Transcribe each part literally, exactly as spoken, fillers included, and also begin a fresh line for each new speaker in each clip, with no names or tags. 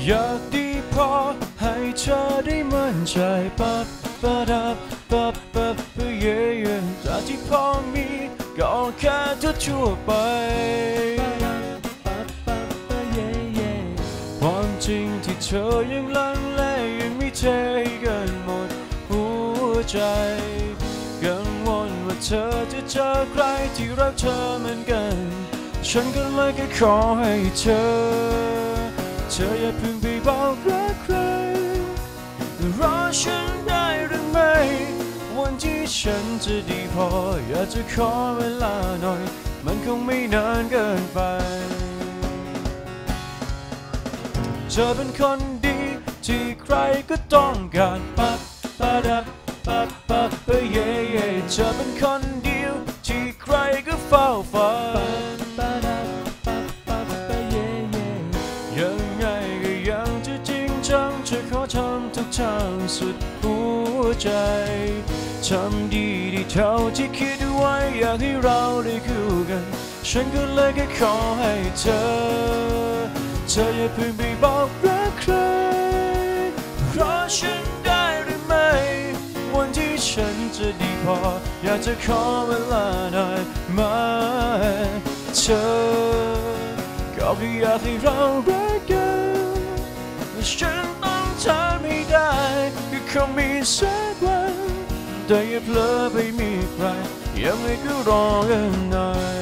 อยากดีพอให้เธอได้มั่นใจปั๊บปั๊บปั๊บปั๊บปั๊บเย่เย่จากที่พอมีก็แค่ทั่วไปความจริงที่เธอยังลังเลยังไม่เทกันหมดหัวใจกังวลว่าเธอจะเจอใครที่รักเธอเหมือนกันฉันก็เลยแค่ขอให้เธอเธออย่าเพิ่งไปบอกรักใครรอฉันได้หรือไม่วันที่ฉันจะดีพออยากจะขอเวลาหน่อยมันคงไม่นานเกินไปเธอเป็นคนดีที่ใครก็ต้องการปั๊บปั๊บปั๊บปั๊บเย่เย่เธอเป็นคนเดียวที่ใครก็เฝ้าฝันยังไงก็ยังจะจริงจังจะขอทำทุกทางสุดหัวใจทำดีที่เท่าที่คิดไว้อยากให้เราได้คู่กันฉันก็เลยแค่ขอให้เธอเธออย่าเพิ่งไปบอกรักใครรอฉันได้หรือไม่วันที่ฉันจะดีพออยากจะขอเวลาหน่อยมาเธอก็แค่อยากให้เรารักกันฉันต้องทำให้ได้ก็คงมีสักวันแต่อย่าเผลอไปมีใครยังไงก็รอกันหน่อย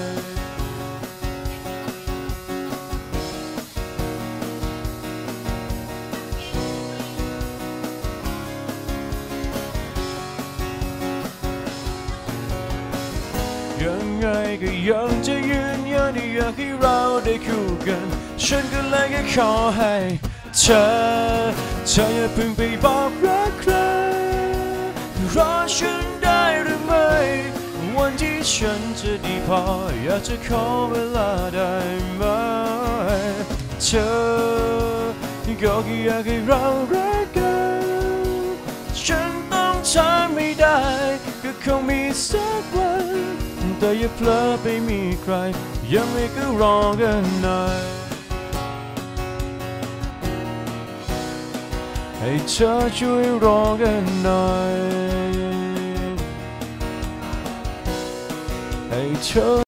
ยังไงก็ยังจะยืนยันอยากให้เราได้คู่กันฉันก็เลยแค่ขอให้เธอเธออย่าเพิ่งไปบอกรักใครรอฉันได้หรือไม่วันที่ฉันจะดีพออยากจะขอเวลาได้ไหมเธอก็แค่อยากให้เรารักกันฉันต้องทำไม่ได้ก็คงมีสักวันแต่อย่าเผลอไปมีใครยังไงก็รอกันหน่อยให้เธอช่วยรอกันหน่อยให้เธอ